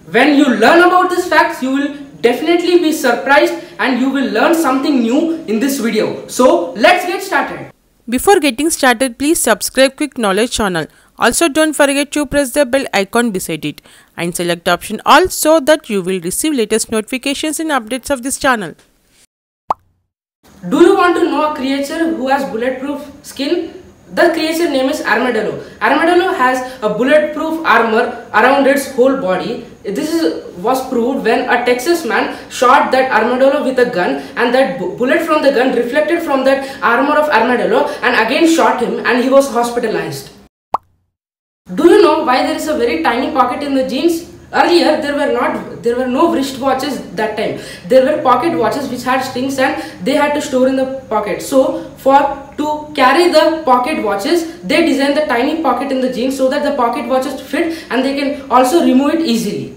When you learn about these facts, you will definitely be surprised and you will learn something new in this video. So let's get started. Before getting started, please subscribe Quick Knowledge channel. Also don't forget to press the bell icon beside it and select option all so that you will receive latest notifications and updates of this channel. Do you want to know a creature who has bulletproof skin? The creature name is armadillo. Armadillo has a bulletproof armor around its whole body. This was proved when a Texas man shot that armadillo with a gun, and that bullet from the gun reflected from that armor of armadillo and again shot him, and he was hospitalized. Do you know why there is a very tiny pocket in the jeans? Earlier there were no wrist watches that time. There were pocket watches which had strings and they had to store in the pocket. So to carry the pocket watches, they designed the tiny pocket in the jeans so that the pocket watches fit and they can also remove it easily.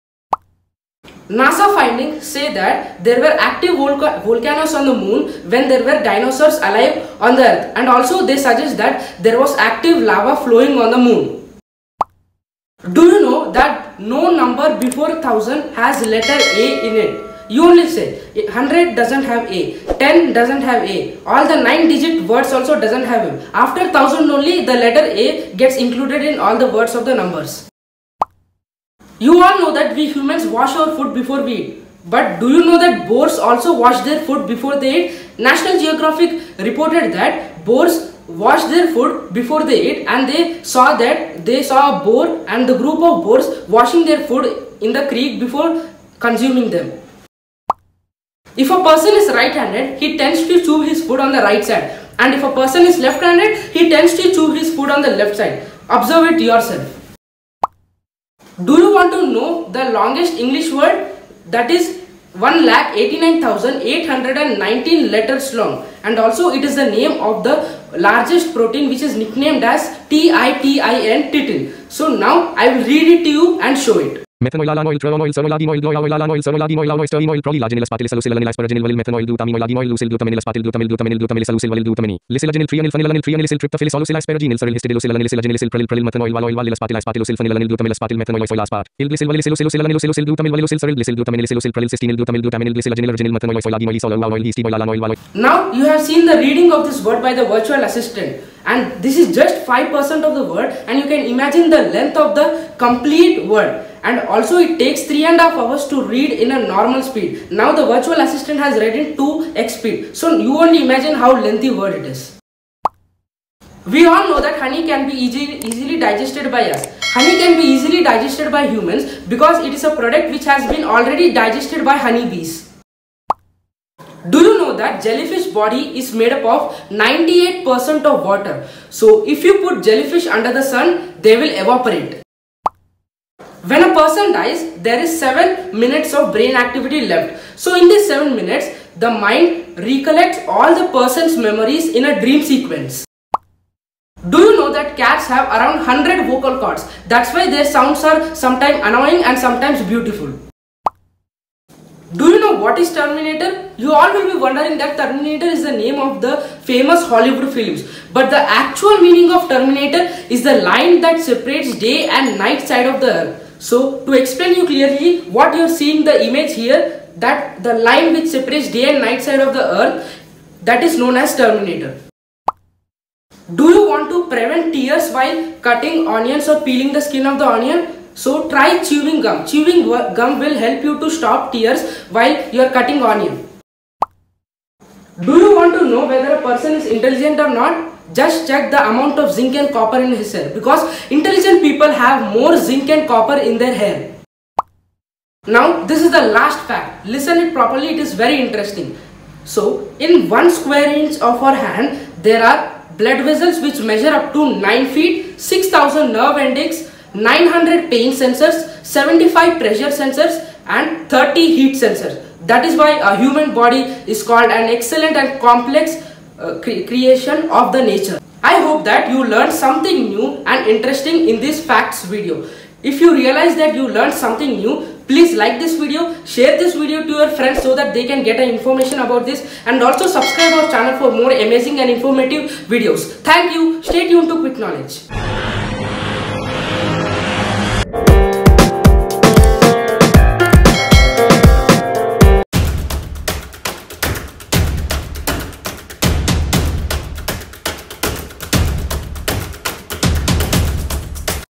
NASA findings say that there were active volcanoes on the moon when there were dinosaurs alive on the earth, and also they suggest that there was active lava flowing on the moon. Do you know that no number before 1000 has letter A in it? You only say 100 doesn't have A, 10 doesn't have A, all the 9-digit words also doesn't have it. After 1000 only the letter A gets included in all the words of the numbers. You all know that we humans wash our food before we eat. But do you know that boars also wash their food before they eat? National Geographic reported that boars washed their food before they ate, and they saw a boar and the group of boars washing their food in the creek before consuming them. If a person is right-handed, he tends to chew his food on the right side, and if a person is left-handed, he tends to chew his food on the left side. Observe it yourself. Do you want to know the longest English word? That is 1,89,819 letters long, and also it is the name of the largest protein which is nicknamed as TITIN, titin. So now I will read it to you and show it. Methanoil, alanoil, tronanoil, sonolabinoil, gloyanoil, sonolabinoil, aloistoinoil, prolilagenil, spatilisalocylanil, asparaginival, methanol, glutaminol, lucyl, glutaminil, spatil, glutaminil, glutamilisalocyl, glutamini, lysilagenil, trianyl, phanylalanil, trianylysyl, tryptophylis, alucyl, asparaginial, ceril, histidilocyllanil, lysilagenil, prolil, methanol, valoil, valil, spatil, spatilucyl, phanylalanil, glutamil, spatil, methanol, foil, aspart, ilglycyl, valilisylucylucylanil, glutamil, valucyl, ceril, glycyl, glutaminil, prolil, cysteinil, glutamil, glutaminil, arginil, methanol, foil, adenoil, solo, oil, histidinoil, alanoil, valoil. Now you have seen the reading of this word by the virtual assistant, and this is just 5% of the word, and you can imagine the length of the complete word. And also it takes 3.5 hours to read in a normal speed. Now the virtual assistant has read in 2x speed. So you only imagine how lengthy word it is. We all know that honey can be easily digested by us. Honey can be easily digested by humans because it is a product which has been already digested by honeybees. Do you know that jellyfish body is made up of 98% of water? So if you put jellyfish under the sun, they will evaporate. When a person dies, there is 7 minutes of brain activity left. So in these 7 minutes, the mind recollects all the person's memories in a dream sequence. Do you know that cats have around 100 vocal cords? That's why their sounds are sometimes annoying and sometimes beautiful. Do you know what is Terminator? You all will be wondering that Terminator is the name of the famous Hollywood films. But the actual meaning of Terminator is the line that separates day and night side of the earth. So to explain you clearly what you are seeing the image here, that the line which separates day and night side of the earth, that is known as Terminator. Do you want to prevent tears while cutting onions or peeling the skin of the onion? So try chewing gum. Chewing gum will help you to stop tears while you are cutting onion. Do you want to know whether a person is intelligent or not? Just check the amount of zinc and copper in his hair, because intelligent people have more zinc and copper in their hair. Now this is the last fact. Listen it properly, it is very interesting. So in 1 square inch of our hand, there are blood vessels which measure up to 9 feet, 6000 nerve endings, 900 pain sensors, 75 pressure sensors and 30 heat sensors. That is why a human body is called an excellent and complex creation of the nature. I hope that you learned something new and interesting in this facts video. If you realize that you learned something new, please like this video, share this video to your friends so that they can get information about this, and also subscribe our channel for more amazing and informative videos. Thank you. Stay tuned to Quick Knowledge.